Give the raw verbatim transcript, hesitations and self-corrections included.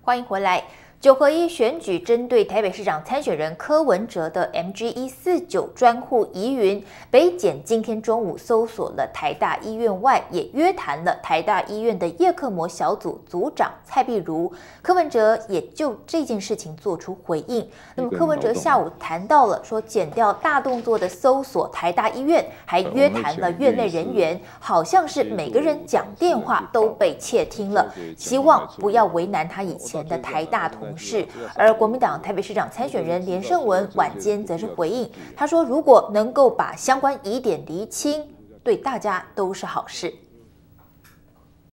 欢迎回来。九合一选举针对台北市长参选人柯文哲的 M G 一四九专户疑云，北检今天中午搜索了台大医院外，也约谈了台大医院的叶克膜小组组长蔡碧如。柯文哲也就这件事情做出回应。那么柯文哲下午谈到了说，检调大动作的搜索台大医院，还约谈了院内人员，好像是每个人讲电话都被窃听了，希望不要为难他以前的台大同事。是，而国民党台北市长参选人连胜文晚间则是回应，他说：“如果能够把相关疑点厘清，对大家都是好事。”